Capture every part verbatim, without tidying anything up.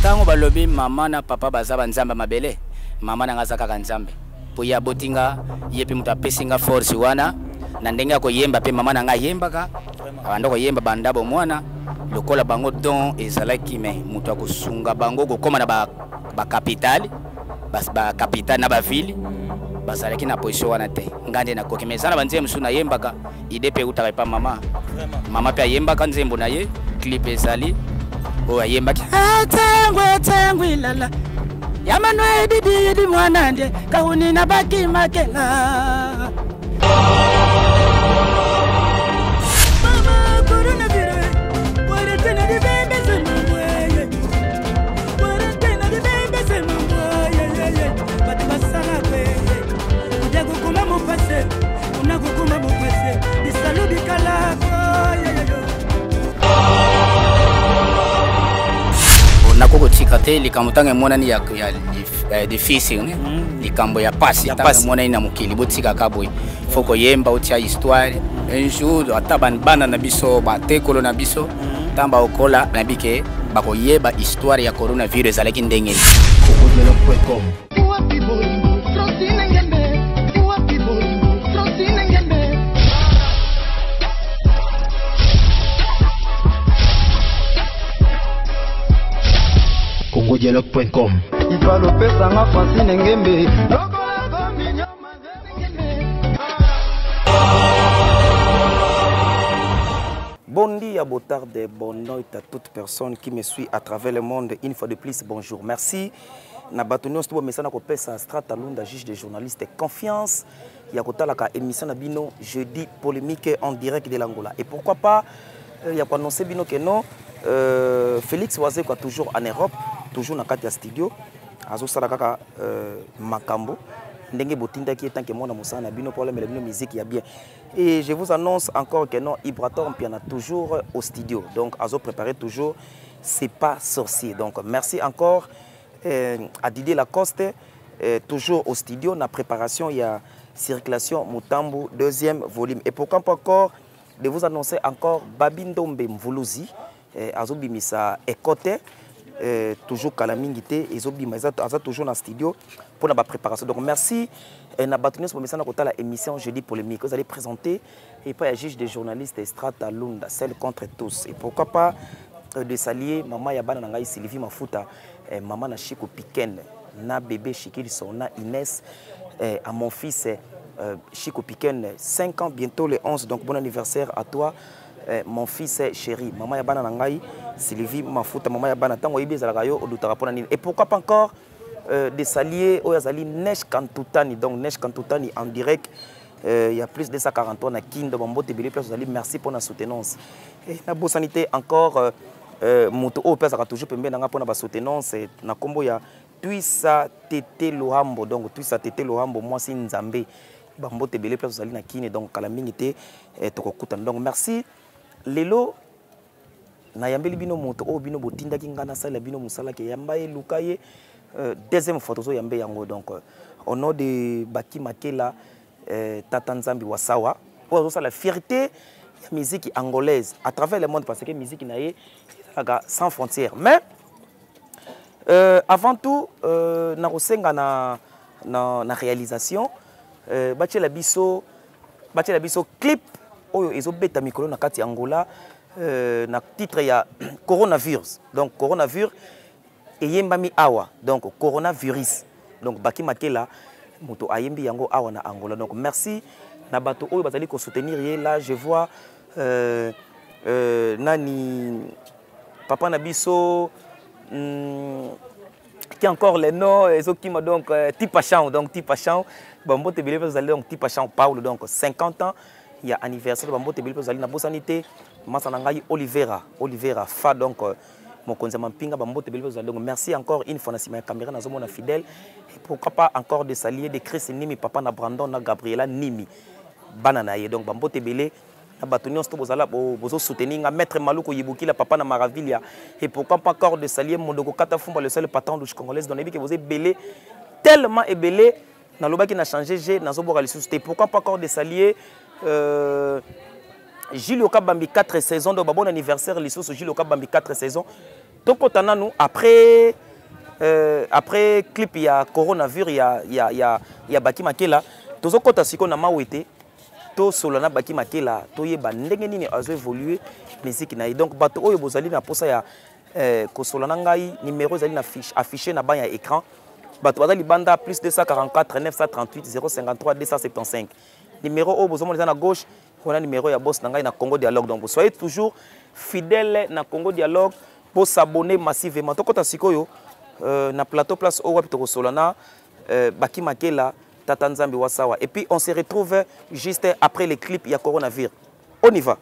Tango balobi mama na papa bazaba nzamba mabele. Mama na ngazaka kanzambe. Po ya botinga yepi muta pesinga force wana. Na ndenge ko yemba pe mama na nga yemba ka. Abando ko yemba bandabo mwana. Lokola bango don ezalaki me muta ko sunga bango ko koma na ba ba capitale. Bas ba capitale na ba ville. Bazalaki na position wana te. Ngande na koki mezana banze musuna yemba ka. Ide pe utaka pa mama. Mama pe yemba ka nzembo na ye. Clip ezali. O yemba ki. Atangwe tangwe lala. Yamano edidi edi mwanande kauni na baki makela. Mama corona virus. Wara tena di bebe semwe. Wara tena di bebe semwe. Bati masala kwe. Uja kukuma mupase. Una kukuma mupase. Bisalu bikala ko. Nakoko tikate likamutange mona ni ya ya difficile ne likambo ya pasi tanga mona ina mukili botika kaboy foko yemba utia histoire un jour ataban bana na biso ba tekolo na biso tamba okola na bike bako yeba histoire ya coronavirus alaki ndenge Dialogue point com. Bon dia, beau tarde, bonne nuit à toute personne qui me suit à travers le monde. Une fois de plus, bonjour. Merci. Nabatonion sto messana ko pesa strata lunda juge de journaliste confiance. Ya kotala ka émission na bino jeudi polémique en direct de l'Angola. Et pourquoi pas il y a quoi annoncer bino que non euh, Félix Oise quoi toujours en Europe. Toujours dans le studio, azo sala kaka makambo ndenge botinda qui est tant que moi na musana bino problème la musique ya bien et je vous annonce encore que non Ibrator piana toujours au studio donc azo préparer toujours c'est pas sorcier donc merci encore euh, à Didier Lacoste euh, toujours au studio na préparation il y a circulation Mutambo deuxième volume et pourquoi pas encore de vous annoncer encore Babindombe Mvuluzi euh, azo bimisa ekote Euh, toujours Kalamingité et Zobi Maza toujours dans le studio pour la préparation. Donc merci et na battu pour message na la émission jeudi polémique. Vous allez présenter et pas un juge des journalistes Strata Lunda celle contre tous et pourquoi pas euh, de s'allier maman Yabana Nangai Sylvie Mafuta eh, maman na Chico Piken na bébé Chikil Sona Inès eh, à mon fils euh, Chico Piken cinq ans bientôt le onze donc bon anniversaire à toi. Eh, mon fils chéri, maman ya bana nangai, Sylvie Mafuta, maman ya bana tango ibe zalagayo odutara pona nini. Et pourquoi pas encore euh, des saliers oyazali Neige Kantutani donc Neige Kantutani en direct. Il euh, y a plus de cent quarante ans na Kindo Bambo Tebele place zali merci pour la soutenance. Et la bonne sanité encore euh, euh, moto o pesa toujours pembe nanga pona ba soutenance na kombo ya Tuisa Tete Lohambo donc Tuisa Tete Lohambo moi si Nzambe Bambo Tebele place zali na Kine donc kalamingité eh, tokokuta donc merci. Lelo na yambeli bino moto o bino botinda ki ngana sala bino musala ke yambaye lukaye euh, deuxième photo so yambe yango donc euh, au nom de Baki Makela euh, Tata Nzambi Wasawa pour ça la fierté la musique angolaise à travers le monde parce que musique naie sans frontières mais euh, avant tout euh, na rosenga na na, na réalisation euh, bache la biso bache la biso clip oyo ezobeta mikolo na kati Angola euh, na titre ya coronavirus donc coronavirus eyembami awa donc coronavirus donc Baki Makela moto ayembi yango awa na Angola donc merci na bato oyo bazali ko soutenir ye là je vois euh, euh, nani papa na biso hmm, qui encore les noms ezokima donc euh, Tipachan donc Tipachan Bambo Tebele bazali donc Tipachan Paul donc cinquante ans. Il y a anniversaire de Bambo Tebele pour na bosanité Masanangai Olivera Olivera fa donc mon conseiller Pinga Bambo Tebele donc merci encore une fois na sima caméra na zomo na fidèle et pourquoi pas encore de s'allier de Chris Nimi papa na Brandon na Gabriela Nimi banana ye donc Bambo Tebele na batonion sto bozala bozo soutenir nga maître Maluko Yibuki la papa na Maravilia et pourquoi pas encore de s'allier Mondoko Katafumba le seul patron de congolaise donc que vous êtes belé tellement ébélé na loba qui n'a changé j'ai na zo bora les pourquoi pas encore de s'allier Euh, Gilles Okabambi quatre saisons, donc bon anniversaire, l'issue sur Gilles Okabambi quatre saisons. tokotana nous après euh, après clip il y a coronavirus il y a il y a il y a il y a Baki Makela tozokota siko na mawete to solana Baki Makela to yeba ndenge nini azo évoluer musique na donc bato oyo bozali na posa ya euh, ko solana ngai numéro zali na fiche affiché na ba ya écran bato bazali banda plus deux cent quarante-quatre neuf cent trente-huit zéro cinquante-trois deux cent soixante-quinze numéro au bozomona na gauche on a numéro ya boss na ngai na Congo Dialogue donc soyez toujours fidèle na Congo Dialogue pour s'abonner massivement tokota sikoyo euh, na plateau place au web to solana euh, Baki Makela Tata Nzambe Wasawa et puis on se retrouve juste après les clips il y a coronavirus on y va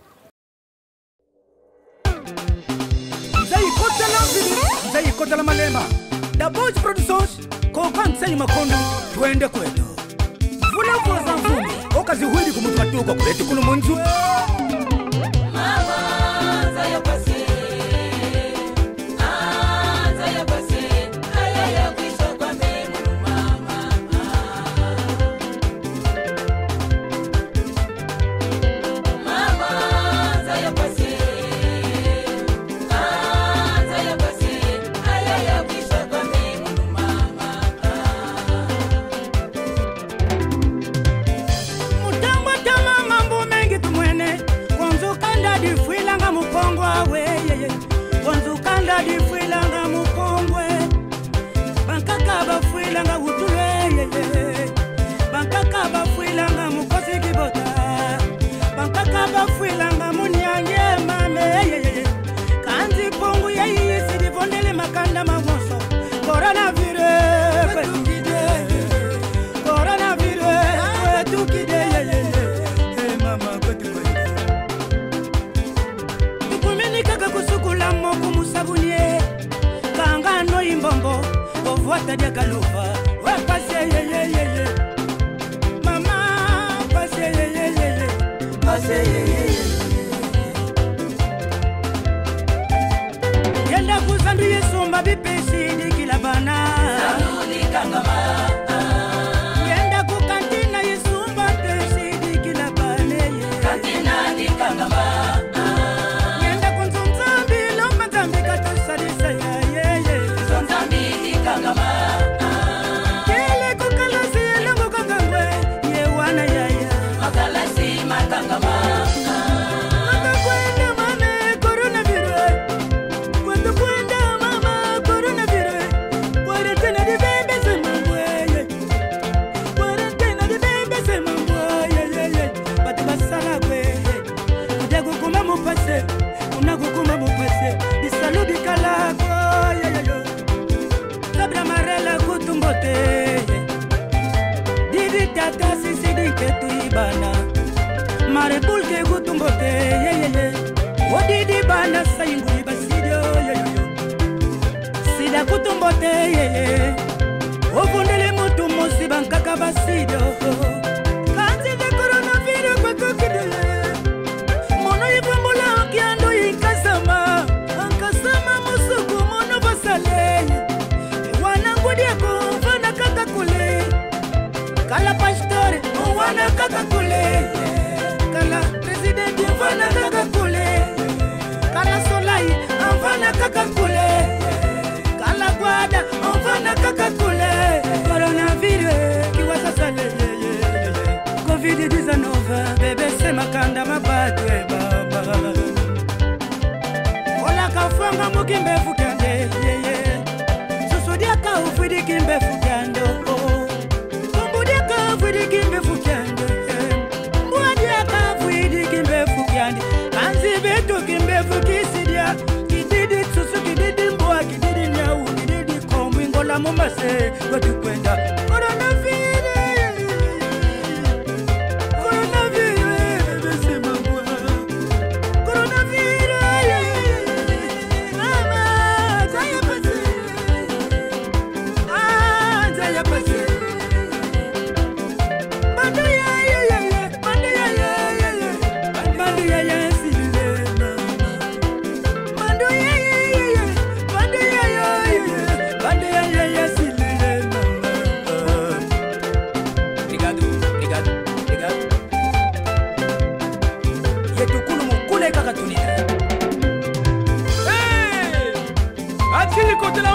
Zai kota la malema da Boys Productions kokan sai makondo twende kwetu vula vula za mfumi okazi huili kumutatuka kuleti kuno munzu mama zaya pasi ah zaya pasi ayaya kwisha kwa memu mama mama zaya pasi di fuilanga mukongwe bankaka ba fuilanga utule bankaka ba fuilanga mukosi kibota bankaka ba fuilanga munyanye mame kanzi pongu ya yisi di vondele makanda mamoso coronavirus coronavirus tukide mama kotu ikuminika kusukula moku musabunye kanga no imbombo ovwata dia kalova we passe ye ye ye ye mama passe ye ye ye ye passe ye ye yenda kuzandu yesomba bipesi dikila bana sanuni kangama yenda kukantina yesomba pesi dikila bana kantina dikangama kele kukalasi lungu kakangwe ye wana yaya makalasi matangama kwenda kwenda mame coronavirus kwenda kwenda mama coronavirus kwenda tena di bebe semambwe kwenda tena di bebe semambwe ye batu basala kwe kuja kukuma mupase una kukuma mupase disalu bikala ko ye ye Sabra marela kutumbote Didi tata sisi dike tuibana Mare bulke kutumbote ye ye ye O didi bana sayingu ibasidio yo yo yo Sida kutumbote ye ye O fundele mutu musi bankaka basidio Kanzi de coronavirus kwa kukidele Mono yibambola kiando yinkasama Ankasama musuku mono basale Kala pastor, wana kaka kule. Kala president, wana kaka kule. Kala solai, wana kaka kule. Kala guada, wana kaka kule. Coronavirus, kiwa sasa le covid dix-neuf, bebe sema kanda mabadwe baba. Ola kafanga mukimbe fukande, susudia ka ufidi kimbe fukando. Fudi kimbe fukande Mwadia ka fudi kimbe fukande Kanzi betu kimbe fukisidia Kididi susu kididi mbwa kididi nyau Kididi kombu ingola mumase Kwa tukwenda Coronavirus Coronavirus Bese mambwa Coronavirus Mama Zaya pasi Ah Zaya pasi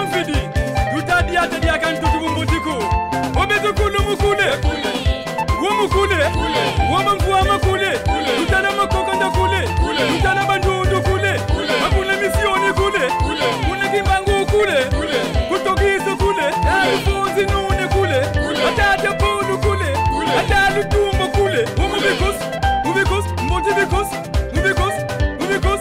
mfidi tutadi atadi akantutu mumbutiku obetukulu mukule womukule womamfuwa makule tutana makokonda kule tutana bandundu kule akuna misioni kule kuna kimbangu kule kutokiso kule ufunzi nune kule atata polu kule atata lutumbo kule womubikos mubikos mbotibikos mubikos mubikos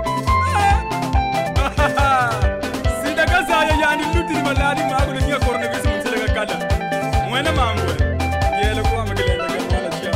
sidakazaya yani lutiri maladi magule nya coronavirus mutselega kala mwena mangwe yele kwa magelenda kwa chia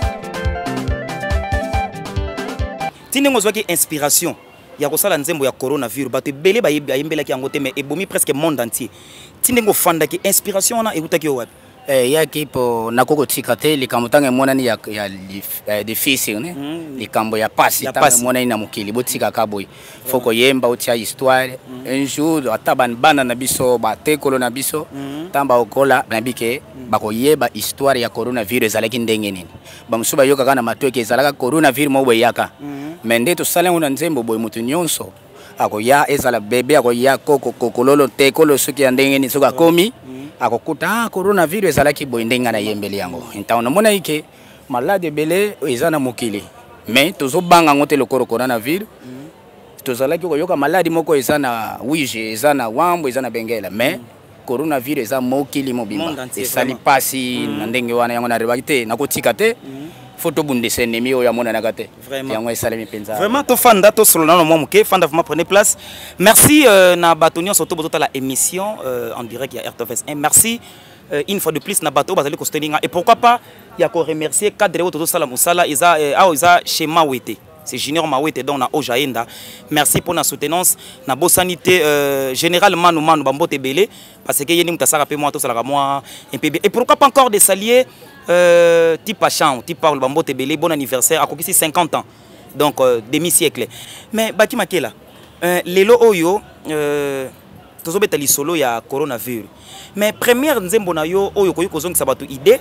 Tine ngozwaki inspiration ya kosala nzembo ya coronavirus bato ebele bayembelaki yango te mais ebomi presque monde entier. Tine ngofandaki inspiration wana ekutaki yo wapi? Eh, yaki po nakoko tika te likambo tanga monani ya ya eh, difficile ne mm. likambo ya pasi tanga monani na mukili botika kaboy foko yemba otia histoire mm. un jour ataban bana na biso ba tekolo na biso mm. tamba okola na bike mm. bako yeba histoire ya coronavirus alaki ndenge nini bamusuba yoka kana matoke ezalaka coronavirus mo yaka mm. mende to sala una nzembo boy mutu nyonso ako ya ezala bebe ako ya koko kokololo tekolo soki ya ndenge nini soka komi akokuta coronavirus ezalaki boy ndenga na yembeli yango ntaona mona ike malade bele ezana mokili mais tozobanga ngote le coronavirus mm. tozalaki koyoka maladi moko ezana wije ezana wambo ezana bengela mais mm. coronavirus eza mokili mobimba esali pasi mm. na ndenge wana yango na rebaki te nakotika te mm. photo bundese nemi oya mona nakate yango esalemi penza vraiment to fanda to solo na mo muke fanda vraiment prenez place merci euh, na batonion surtout boto la émission euh, en direct ya R T V S un merci euh, une fois de plus na bato bazali ko steninga et pourquoi pas ya ko remercier cadre woto sala musala isa a isa chez Mawete c'est Junior Mawete donc na Ojaenda merci pour la soutenance na bo sanité euh, généralement nous manu bambote belé parce que yeni mutasaka pe moi to sala moi un peu et pourquoi pas encore des saliers Euh, type Achan, type Paul Bambo Tebele, bon anniversaire, à quoi ici cinquante ans, donc euh, demi-siècle. Mais Baki Makela, euh, Lelo Oyo, euh, tous les bétalis solo, il y a coronavirus. Mais première nzembo na yo Oyo koyo kozong sabatu idée,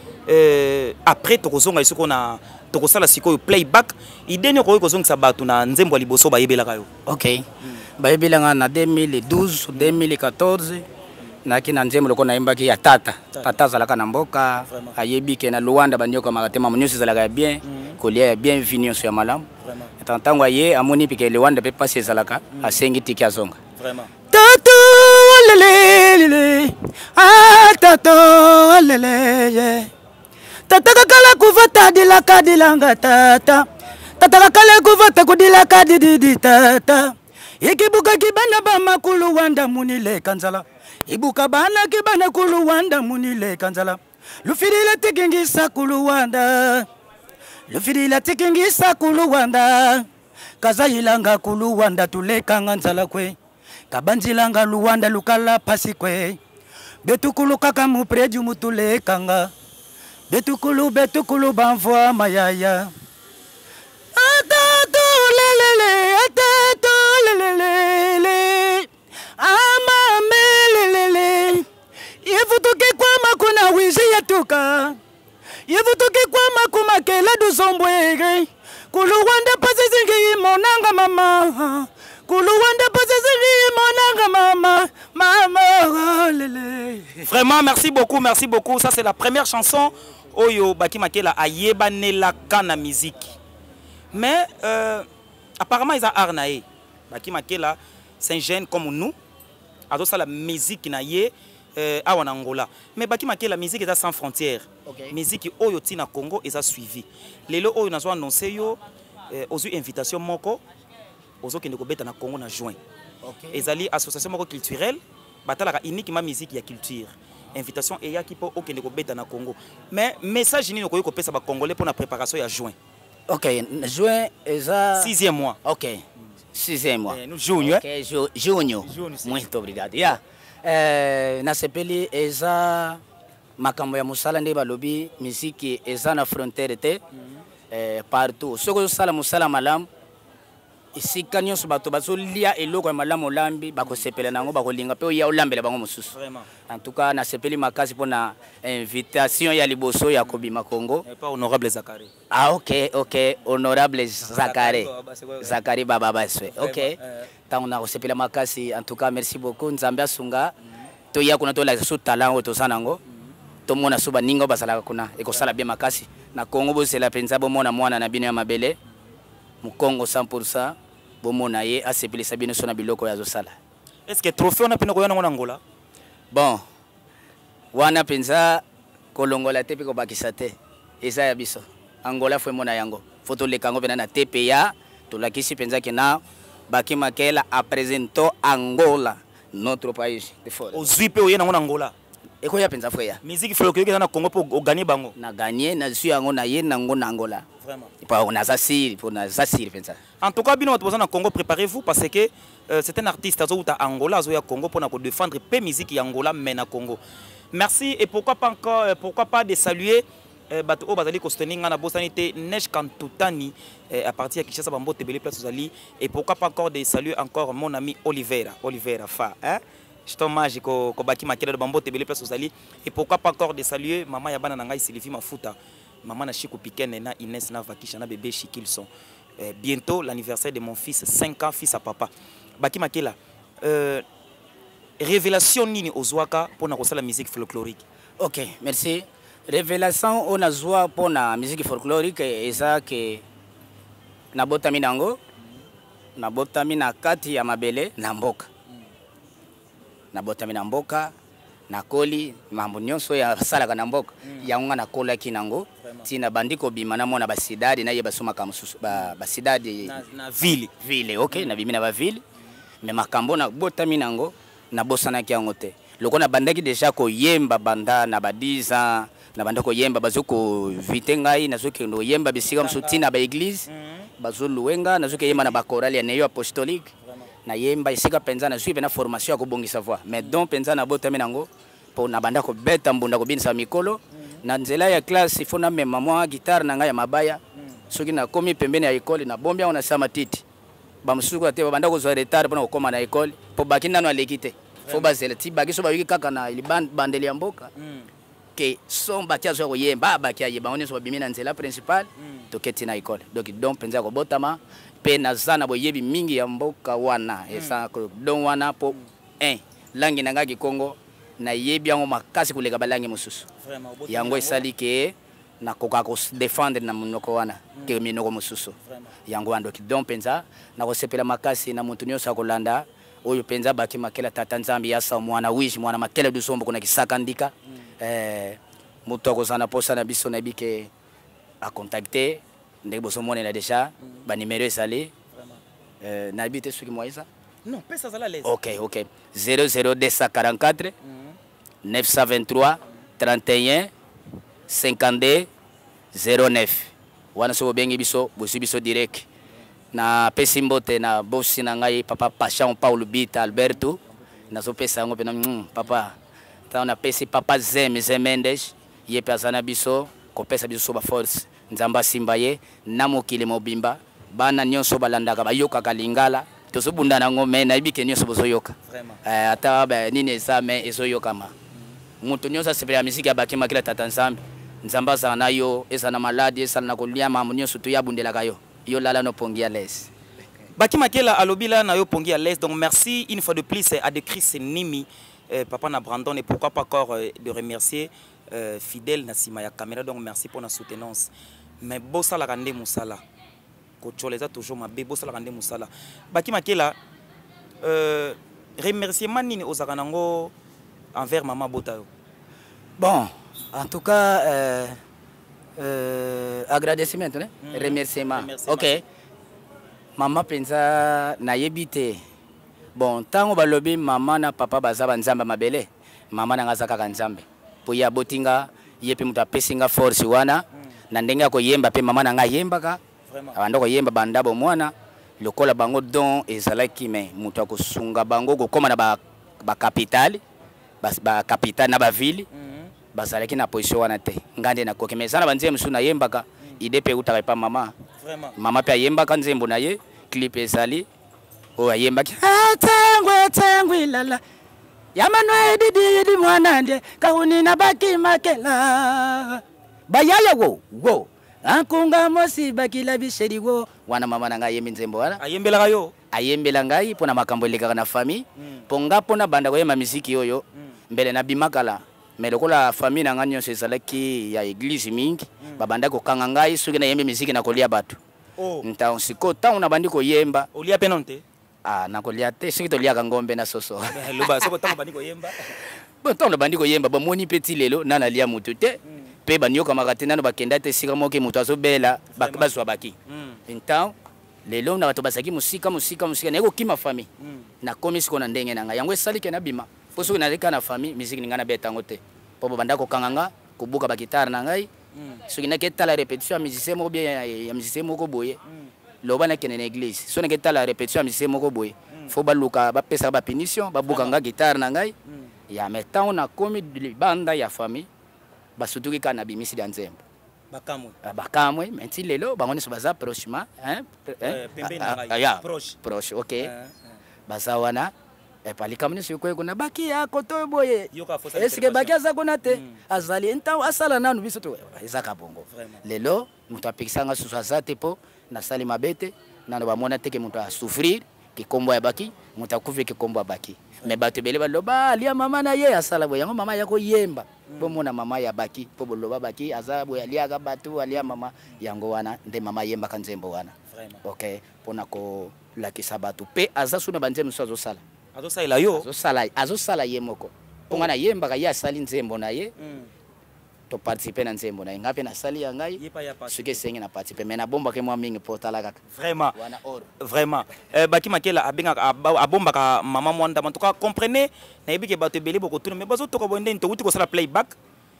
euh, après to kozong ay soko na to kosala siko playback, idée no koyo kozong sabatu na nzembo liboso ba yebela kayo. OK. Ba yebela nga na deux mille douze, deux mille quatorze. Naki na nzembo loko na imbaki ya tata tata zalaka na mboka ayebi ke na Luanda banyoka makatema munyosi zalaka bien kolia ya bien vinyo so ya malamu tantango ye amoni pike Luanda pe pasi zalaka asengi tiki azonga vraiment tato lele ah tato lele tata kakala kuvata dila kadilanga tata tata kakala kuvata kudila kadidi tata ikibuka kibana ba makulu wanda munile kanzala ibuka bana kibana kulu wanda munile kanzala lufirila tikingisa kulu wanda lufirila tikingisa kulu wanda kazayilanga kulu wanda tulekanga nzala kwe kabanzilanga luwanda lukala pasi kwe betukulu kaka mupreju mutulekanga betukulu betukulu banvwa mayaya atatu lelele atatu lelele ama melelele yevutuke kwa makuna wizi yatuka yevutuke kwa makuma kela dusombwege kuluwanda pasizingi monanga mama kuluwanda pasizingi monanga mama mama lele. Vraiment merci beaucoup, merci beaucoup. Ça c'est la première chanson Oyo Baki Makela ayeba nela kana musique. Mais euh, apparemment ils ont arnaé. Baki Makela c'est un jeune comme nous. Alors ça la musique na ye euh, à Angola. Mais Baki Makela la musique est sans frontières. Okay. Musique Oyo tina Congo est suivi. Lelo Oyo nazo annoncé yo euh, aux invitation moko aux qui ne kobeta na Congo na juin. Okay. Ezali association moko culturelle batala uniquement musique ya culture. Invitation et ya qui po au qui ne kobeta na Congo. Mais message ni ko ko pesa ba congolais pour la préparation ya juin. OK, juin eza sixième mois. OK. Sixième mois. Eh, nous junho, okay, ju junho. Muito obrigado. Yeah. Eh, na sepeli eza makambo ya musala nde balobi musique eza na frontière te. Mm -hmm. Eh, partout. Soko sala musala malamu esika nyonso bato bazolia eloko ya malamu olambi bakosepela nango bakolinga mpe oya olambela bango mosusu. En tout cas nasepeli makasi mpona invitation ya liboso ya kobima Congo. Pas honorable Zakari. Ah ok ok honorable Zakari. Zakari Baba Baswe. Ok. Tango nakosepela makasi en tout cas merci beaucoup Nzambe asunga. Toya kuna tola so talent oto sanango. Tomona so baninga basala kuna ekosala bien makasi. Na Congo bosela penza bomona mwana na bino ya mabele. Mukongo cent pour cent bomona ye asepelisa bino so na biloko ya zosala. Est-ce que trophée on a pena koyana ngona Angola? Bon. Wana penza kolongola te pe ko bakisa te. Eza ya biso. Angola fwe mona yango. Foto le kango pena na T P A to la kisi penza ke na Baki Makela a présento Angola notre pays de fort. Ozui pe oyena ngona Angola. Eko ya penza fwe ya. Musique folklorique na Congo po gagner bango. Na gagner na zui yango na ye na ngona Angola. Vraiment. Pa on a ça siri pour na ça siri penza. En tout cas, bino besoin na Congo, préparez-vous parce que euh, c'est un artiste azo à Angola, azo ya Congo pour nous défendre pe musique ya Angola mais na Congo. Merci et pourquoi pas encore euh, pourquoi pas de saluer euh, bato o bazali kosteni ngana bosanité Neige Kantutani euh, à partir de Kinshasa Bambo Tebele place Ozali et pourquoi pas encore de saluer encore mon ami Oliveira, Oliveira Fa, hein? Je t'hommage ko ko Baki Makela de Bambo Tebele place Ozali et pourquoi pas encore de saluer maman ya bana ngai Sylvie Mafuta, maman na Chico Pikene na Inès na Vakisha na bébé Chikilson. Euh, bientôt l'anniversaire de mon fils, cinq ans, fils à papa. Baki Makela, euh, révélation nini ozwaka pour la musique folklorique? Ok, merci. Révélation on a joie pour la musique folklorique et ça que na botami nango, na botami na kati ya mabele na mboka. Na botami na mboka, na koli, mambo nyonso ya salaka na mboka, yango na kola kinango. Tina bandiko bima na mona basidadi na ye basoma ka mususu ba basidadi na, na ville ville OK na bimina ba ville mais makambo na botami nango na bosana ki yango te loko na bandaki déjà ko yemba banda na ba dix ans na bandako yemba bazoko vitengai na zoke no yemba bisika musuti na ba église bazolo wenga na zoke yemba na ba chorale ya neyo apostolique na yemba isika penza na suive na formation ya ko bongisa voix mais donc penza na botami nango po na bandako beta mbunda ko binisa mikolo na nzela ya classe il faut na mema mwa guitare na ngai ya mabaya soki na komi pembeni ya école na bombi yango na sama titi ba musuku ate banda ko zo retard pona kokoma na école po baki nano alekite fo bazela ti baki so ba yiki kaka na liban bandeli ya mboka ke son baki azo ko yemba baki ayeba oni so bimina nzela principal to keti na école donc donc penza ko botama pe na zana boyebi mingi ya mboka wana esa ko don wana po un langi na ngaki Congo na yebi yango makasi kuleka balangi mususu yango esali ke na koka ko défendre na munoko wana ke minoko mususu yango ando ki don penza na ko sepela makasi na muntu nyosa kolanda oyo penza Baki Makela tata Nzambi yasa mwana wish mwana Makela dusombo kuna kisaka ndika eh mutu akozana posa na biso na bike a contacter ndenge boso mona na déjà ba numéro esali euh na bite suki moisa non pesa za la l'aise OK OK zéro zéro deux cent quarante-quatre neuf cent vingt-trois trente et un cinquante-deux zéro neuf wana so bengi biso bosi biso direct na pesi mbote na bosi na ngai papa Passion Paulo Bita Alberto na so pesa ngo pena mm, papa ta na pesi papa Zem Zemendes ye pesa na biso ko pesa biso ba force nzamba simba ye na mokile mobimba bana nyonso balandaka bayoka kalingala to so bunda na ngome na ibike nyonso bozoyoka vraiment eh ata ba nini esa me ezoyoka ma mutu nyonso sepela musique ya Baki Makela tata Nzambi nzamba za na yo esa na maladi esa na kolia mamu nyonso to yabundela kayo yo lala no pongia les Baki Makela alobila na yo pongia les donc merci une fois de plus à de Chris Nimi euh, papa na Brandon et pourquoi pas encore euh, de remercier euh, fidèle na sima ya caméra donc merci pour la soutenance mais bossa la rande musala ko choleza toujours ma be bossa la rande musala Baki Makela euh remerciement nini ozaka nango envers maman Botayo? Bon, en tout cas, euh, euh, agradecement, hein? Mm -hmm. Remerciement. Remerciement. Ok. Maman pensa na yebite. Bon, tango balobi maman na papa bazaba nzamba mabele. Maman na ngazaka ka nzambe. Po ya botinga yepe muta pesinga force wana. Mm. Na ndenge ko yemba pe maman na nga yemba ka. Vraiment. Abanda ko yemba bandabo mwana. Lokola bango don ezalaki me muta ko sunga bango ko koma na ba ba capitale. Bas ba capitale na ba ville mm-hmm. Basalaki na position wana te ngande na koke mais sana banze musu na yembaka mm-hmm. Ide pe utaka pa mama vraiment mama pe yembaka nzembo na ye clip ezali o ayembaki atengwe tengwe lala yamano edidi di mwanande kauni na baki makela bayaya wo wo akunga mosi bakila bisheri wo wana mama na ngai minzembo wala ayembela kayo ayembela ngai pona makambo leka na famille mm. ponga pona banda ko yema miziki oyo mm. mbele na bimakala melokola famille na nganyo sezalaki ya église mingi mm. babanda ko kanga ngai suki na yembe miziki na kolia batu oh nta siko ta una bandi ko yemba olia penonte ah na kolia te siki to lia ngombe na soso luba soko ta bandi ko yemba bon ta una bandi ko yemba ba moni petit lelo nana lia mutu te mm. pe banyoka makatena no bakenda te sika moke mutu azobela bakabazwa baki mm. nta lelo na bato basaki musika musika musika na kima famille mm. na komisi kona ndenge nanga yango esalike na bima poso na leka na famille musique ningana betango te po banda ko kanganga kubuka ba guitare na ngai mm. soki na keta la répétition ya musicien mo bien ya musicien moko boye mm. loba na kene na église so na keta la répétition ya musicien moko boye mm. fo baluka ba pesa ba punition ba buka nga guitare na ngai mm. ya metango na komi banda ya famille basutuki kana bimisi ya nzembo bakamwe bakamwe menti lelo bangoni so baza prochement hein pembe na ngai proche proche OK baza wana e pali kamni so ko kuna baki ya koto boye eske baki aza kuna te azali enta asala nanu biso to ezaka bongo lelo mutu apikisanga susu azate po na sali mabete nano bamona teke mutu a souffrir ki kombo ya baki mutu akufi ki kombo ya baki me bato bele baloba alia mama na ye asala boye yango mama yako yemba bo mona mama ya baki po boloba baki azabo ya liaga batu alia mama yango wana nde mama yemba kanzembo wana OK pona ko lakisa batu pe azasuna banzembo so azosala azosala yo azosala azosala ye moko ponga na yemba ka ya sali nzembo na ye to participer na nzembo na ngape na sali ya ngai suke sengi na participer mais na bomba ke mwa mingi portala kaka vraiment vraiment euh baki makela abenga abomba ka mama mwanda en tout cas comprenez na yebike bato beli boko tuna mais bazo to ko bonde to wuti ko sala playback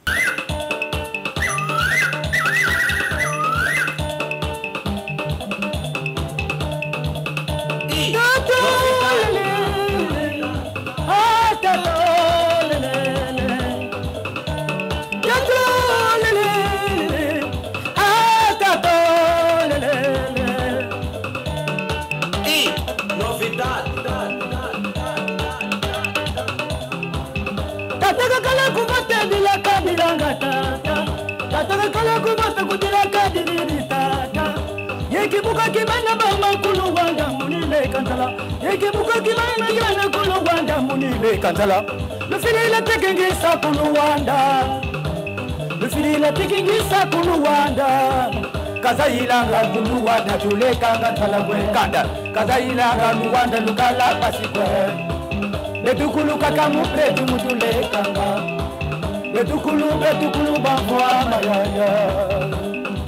Yekibuka kibana bama kulu wanda munile kantala Yekibuka kibana yana kulu wanda munile kantala Le fili la tekingisa kulu wanda Le fili la tekingisa kulu wanda Kaza ilanga kulu wanda tuleka kantala kwe kanda Kaza ilanga kulu wanda lukala pasikwe Betukulu kakamu pretu mutule kanga Betukulu betukulu bangwa mayaya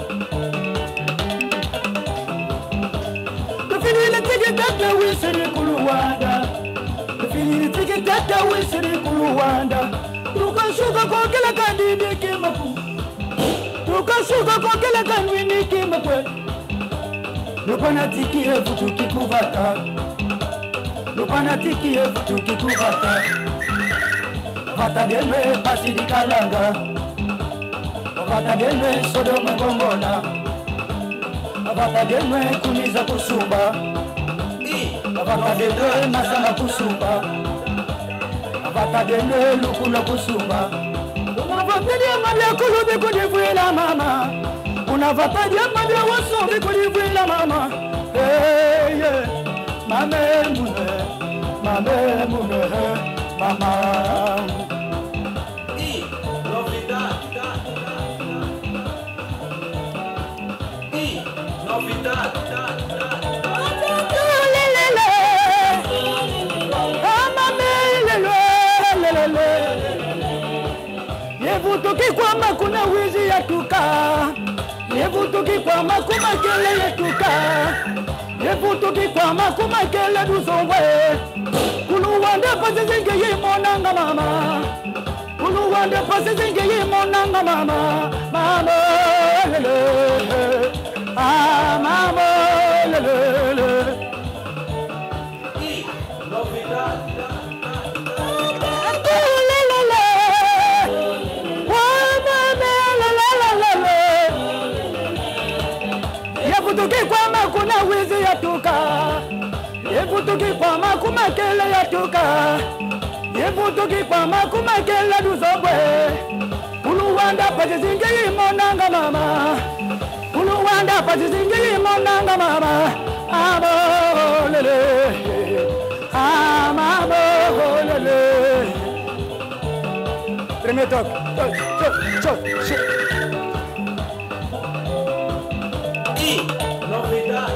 Fili tiki tata wisiri kuluwanda Fili tiki tata wisiri kuluwanda Tukashuka kwa kila kandini kimaku Tukashuka kwa kila kandini kimakwe Lupana tiki efu tukikuvata Lupana tiki efu tukikuvata Vata denwe pasiri kalanga Vata denwe sodoma gongola Avata denwe kuniza kusumba Avata denwe masama kusumba Avata denwe lukula kusumba Unavata diamale kulubi kudivuila mama Unavata diamale wasumbi kudivuila mama Hey yeah Mame mune Mame mune Mama Yevutuki kwa makuna wizi ya tuka Yevutuki kwa makuma kele ya tuka Yevutuki kwa makuma kele duzongwe Kuluwande pasi zinge yi monanga mama Kuluwande pasi zinge yi monanga mama Mama lele Ah mama lele Yevutuki kwa makuna wizi ya tuka makumakela yatuka yebutuki kwa makumakela duzobwe uluwanda pachizingi monanga mama uluwanda pachizingi monanga mama abolele amabolele premier toc chop chop chop i novità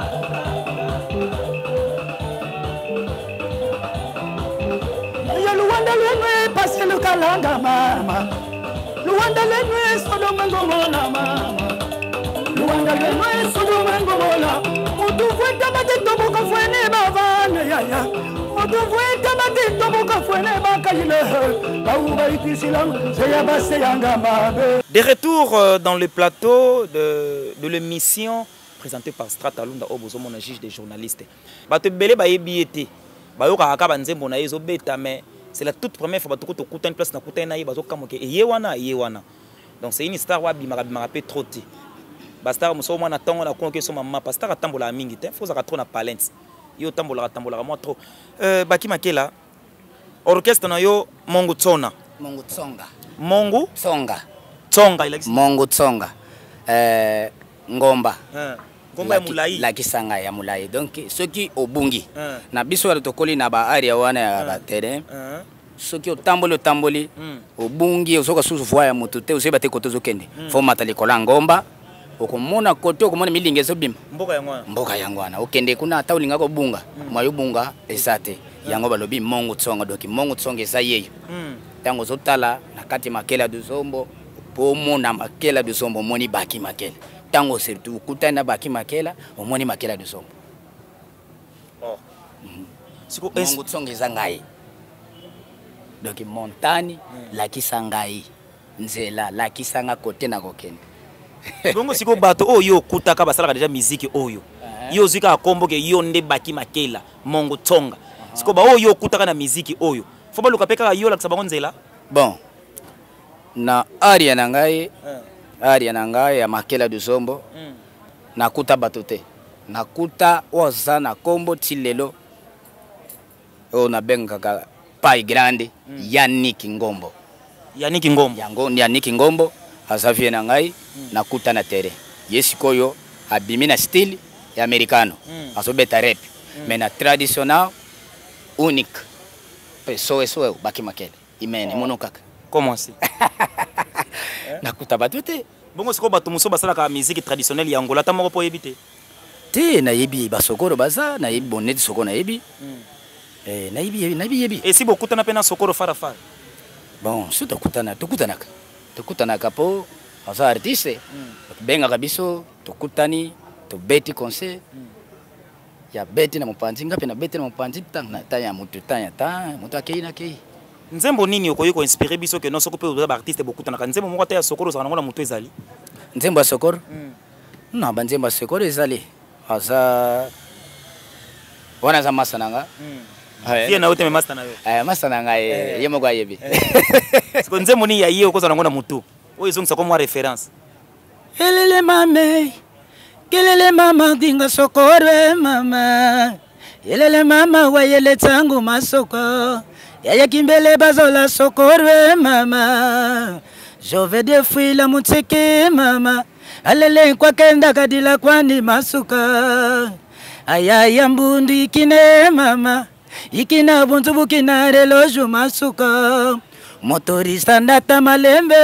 Luanda lenwe pase lukalanga mama Luanda lenwe sodo mengomona mama Luanda lenwe sodo mengomona Mutu fueta matito buka fuene bavane ya ya Mutu fueta matito buka fuene baka yile Lauba itisilang seya base yanga mabe. De retour euh, dans le plateau de, de l'émission présentée par Strata Lunda Obozo, mon juge des journalistes. Bato belé ba yebiete. Ba yo kaka banzembo na yezo beta mais c'est la toute première fois que tu as une place dans le na bazo kamoke e yewana yewana. Donc c'est une histoire wa bi marabi marape trop ti. Ba star muso mwana tongo na konke so mama pa star atambola mingi te faut ça trop na palens. Yo tambola tambola moi trop. Euh Baki Makela orchestre na yo Mongo Tsona. Mongo Tsonga. Mongo Tsonga. Tsonga il existe. Mongo Tsonga. Euh ngomba. Hein. Ngomba ya mulai. La kisanga ya mulai. Donc ceux qui obungi. Hein. Na biso ya tokoli na ba area wana ya ba terrain. Hein. Ceux qui otamboli otamboli obungi osoka susu voya mutu te oseba te kotozo kende. Fo matali kola ngomba. Okomona kote okomona milingezo bim. Mboka ya ngwana. Mboka ya ngwana. Okende kuna ata ulinga ko bunga. Mwayo bunga esate. Yango balobi Mongo Tsonga doki Mongo Tsonga eza yeyo. Tango zotala na kati Makela du Zombo pomo na Makela du Zombo moni Baki Makela. Tango surtout kutana Baki Makela omoni Makela du Zombo. Oh. Siko Mongo Tsonga eza ngai. Doki montani la kisangai. Nzela la kisanga kote na kokene. Bongo siko bato oyo kutaka basala déjà musique oyo. Yo zika kombo ke yo nde Baki Makela Mongo Tsonga. Siko ba oyo kutaka na musique oyo. Faut pas le capeka yo la sabango nzela. Bon. Na aria na ngai. Aria na ngai ya Makela du Zombo. Nakuta batote. Nakuta oza na kombo tilelo. O na benga ka pai grande Yannick Ngombo. Yannick Ngombo. Yango Yannick Ngombo azavie na ngai nakuta na tere. Yesikoyo abimi na style ya americano. Azobeta rap. Mais na traditionnel unique. So eso Baki Makela. Imene mono kaka. Comment c'est? Nakuta batote. Bongo siko bato muso basala ka musique traditionnelle ya Angola tamoko po yebite. Te na yebi basokoro baza na yebi bonnet soko na yebi. Eh na yebi na yebi yebi. Et si beaucoup na pena sokoro fara fara. Bon, si tokutana tokutanaka. Tokutanaka po aza artiste. Benga kabiso tokutani to beti concert. Ya beti na mopanzi ngapi na beti na mopanzi tang na tanya mutu tanya ta mutu akei na kei. Nzembo nini okoyi ko inspirer biso que non soko pe ba artiste beaucoup na nzembo moko ta ya sokoro za ngona mutu ezali. Nzembo ya sokoro? Na banzembo ya sokoro ezali. Aza wana za masananga. Fie na ote master na yo. Eh masananga eh yemo kwa yebi. Siko nzembo ni ya yeye ko za ngona mutu. Oyo zonga comme référence. Elele mame. Kelele mama dinga sokore mama. Elele mama wayele tangu masoko. Yaya kimbele bazola sokore mama. Jove de fuila muteke mama. Alele kwa kenda kadila kwani masuka. Ayaya mbundu ikine mama. Ikina buntu bukina reloju masuka. Motorista ndata malembe.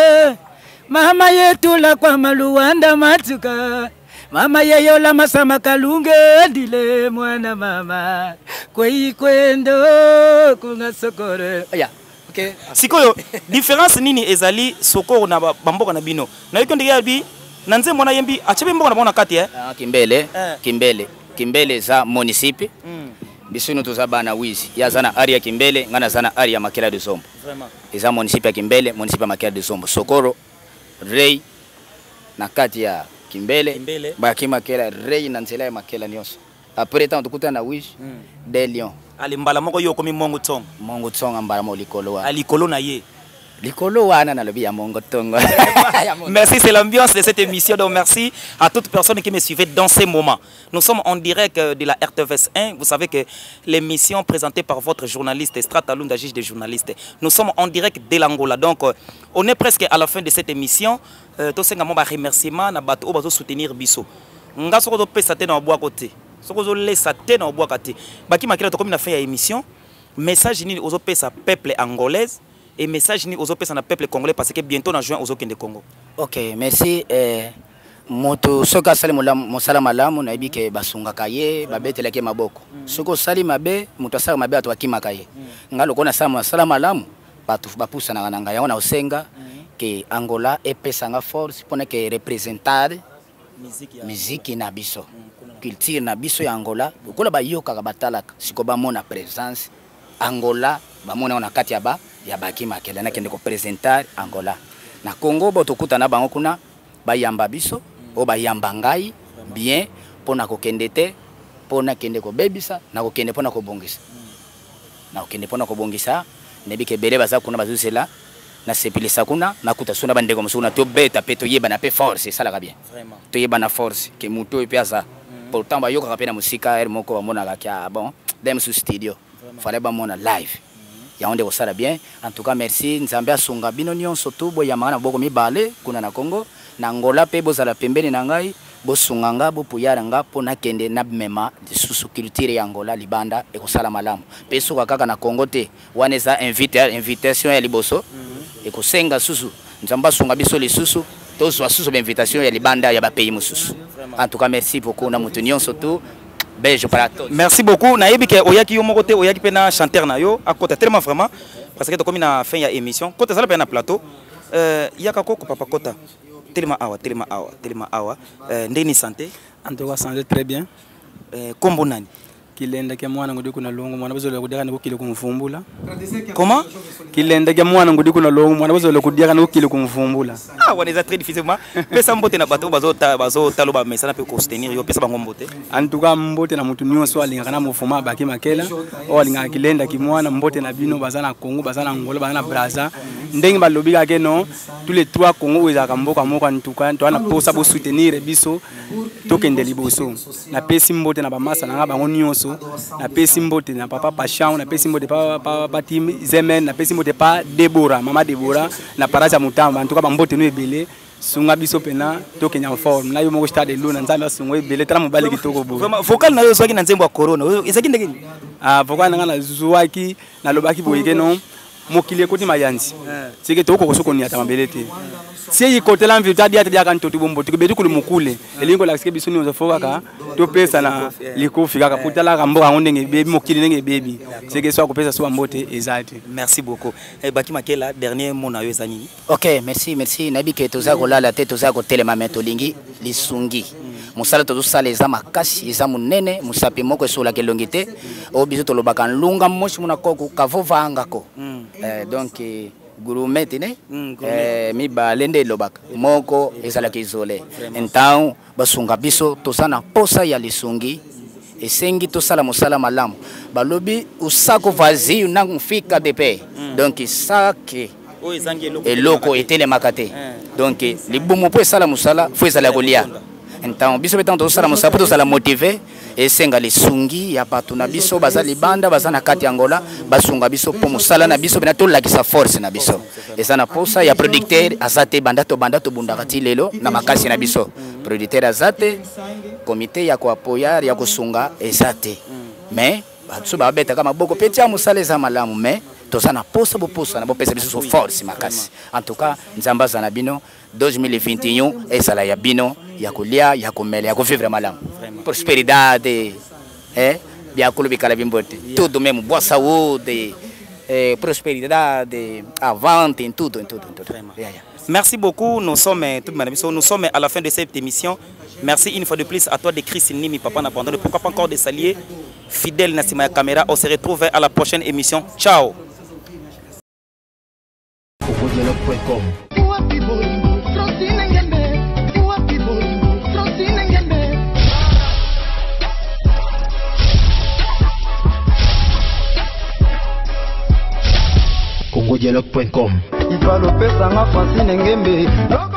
Mama yetu la kwa maluanda matuka. Mama yeyo la masama kalunge dile mwana mama. Kwei kwendo kunga sokore. Oya. Okay. Sikoyo différence nini ezali sokoro na bamboka na bino. Na yiko ndenge bi na nzembo na yembi achebe mboka na bona kati eh. Ah Kimbele. Eh. Kimbele. Kimbele za municipe. Mm. Bisunu to za bana wizi. Ya zana area Kimbele ngana zana area Makela du Zombo. Vraiment. Eza municipe ya Kimbele, municipe ya Makela du Zombo. Sokoro Rei na kati ya Kimbele, Kimbele. Baki Makela Rei na nzela ya Makela nyonso. Après tant tukuta na wish mm. de Lion. Ali mbala moko yo komi Mongo Tsonga. Mongo Tsonga mbala mo likolo wa. Ali kolo na ye. Merci, c'est l'ambiance de cette émission. Donc merci à toutes personnes qui me suivaient dans ces moments. Nous sommes en direct de la R T V S un. Vous savez que l'émission présentée par votre journaliste Strata Lunda, juge des journalistes. Nous sommes en direct de l'Angola. Donc on est presque à la fin de cette émission. Tous ces remerciements na bato obazo soutenir biso. Nga soko to pesa te na bois côté. Soko zo lesa te na bois côté. Baki makela to comme na fin ya émission. Message ni ozo pesa peuple angolaise. Et message ni aux opérations peuple congolais parce que bientôt on juin aux autres de Congo. Ok, merci. Eh, moto soka sali mosala malamu na ibike basunga kaye babetela ke maboko. Soko sali mabe moto sala mabe atwaki makaye. Ngalo kona sala sala malamu batu bapusa na nganga ya ona osenga ke Angola epesanga force pona ke representar musique na biso. Culture na biso ya Angola. Kola bayoka ka batalaka siko ba mona présence Angola ba mona ona kati ya ba ya baki makela na kende ko presentar Angola na Congo boto kutana bango kuna bayamba biso o bayamba ngai bien pona ko kende te pona kende ko bebisa na ko kende pona ko bongisa na ko kende pona ko bongisa nebike bele baza kuna bazusela na sepilisa kuna na kutasuna bandeko musuna to beta peto yeba na pe force ça la bien vraiment to yeba na force ke muto epiasa pourtant bayoka ka pena musika er moko bamona ka kya bon dem su studio fallait ba mona live ya onde ko sala bien. En tout cas merci nzambe asunga bino nyonso to boya mangana boko mibale kuna na Congo na Angola pe bozala pembeni na ngai bosunganga bo puyara nga pona kende na mema de susu culture ya Angola libanda e ko sala malamu pe suka kaka na Congo te waneza invite invitation ya liboso e ko senga susu nzamba asunga biso li susu to so susu invitation ya libanda ya ba pays mususu. En tout cas merci beaucoup na mutu nyonso to. Merci beaucoup. Naïbi que oyaki yo moko te oyaki pena chanteur na yo à côté tellement vraiment parce que to comme na fin ya émission côté ça na plateau euh yaka koko papa kota tellement awa tellement awa tellement awa euh ndeni santé en tout cas santé très bien euh kombo nani kilenda ke mwana ngudi kuna longo mwana bazola kudira na kukile kumfumbula. Comment kilenda ke mwana ngudi kuna longo mwana bazola kudira na kukile kumfumbula. Ah on est très difficilement pesa mbote na bato bazo ta bazo taloba message pe ko soutenir yo pesa bango mbote en tout cas mbote na mutu nyonso alinga na mufuma baki makela o alinga kilenda ki mwana mbote na bino bazana Congo bazana Angola bazana Brazza ndenge balobi ka ke non tous les trois Congo ezaka mboka moko en tout cas to ana posa bo soutenir biso to kende liboso na pesi mbote na ba masa na bango nyonso na pesi mbote na papa Pachao na pesi mbote pa pa pa team Zemen na pesi mbote pa Deborah mama Deborah na paraza mutamba en tout cas ba mbote no ebele sunga biso pena to kenya forme na yo moko stade luna nzambe asungo ebele tala mobali kitoko bo vraiment vocal na yo soki na nzembo ya corona ezaki ndenge ah vocal na na zuwaki na lobaki boyeke non mokili ekoti mayanzi sike to ko soko ni ata mabele te si yi côté l'invité dia te dia kan to tubombo to bedu ko mukule elingo la sike biso ni ozo foka to pesa na liko fika ka putala ka mboka ngondenge bebi mokili ndenge bebi sike so ko pesa so mbote ezati. Merci beaucoup. Eh baki makela dernier mot na yo ezani. OK, merci merci nabi ke toza ko lala te toza ko telema meto lingi lisungi musala to sala eza makasi eza munene musapi moko esola ke longite o biso to lobaka lunga moshi muna koko kavovanga ko eh donc gourmet ne eh mi balende lobaka moko ezala ke isolé então basunga biso to sana posa ya lisungi esengi to sala musala malamu balobi usako vazi na mfika depe donc sake eloko etele makate donc libumu po sala musala fo ezala kolia então biso betan to sala musala to sala motiver esenga lisungi ya batu na biso baza libanda baza na kati Angola basunga biso po musala na biso bena to lakisa force na biso eza na posa ya producteur azate bandato bandato bundakati lelo na makasi na biso producteur azate comité ya ko apoyar ya kusunga ezate mais batu ba beta kama boko petia musala za malamu mais toza na posa bo posa na bo pesa biso force makasi en tout cas nzamba za na bino deux mille vingt et un ezala ya bino ya kolia ya komela ya kovivre malamu prosperidade eh bia kolobikala bimbote tudo mesmo boa saúde eh prosperidade avante em tudo em tudo em tudo. Yeah, yeah. Merci beaucoup. Nous sommes nous sommes à la fin de cette émission. Merci une fois de plus à toi de Chris Nimi papa n'a pas abandonné. Pourquoi pas encore des alliés fidèles na sima caméra. On se retrouve à la prochaine émission. Ciao. congodialogue point com. Il va l'opérer, ça m'a fasciné, Ngembe.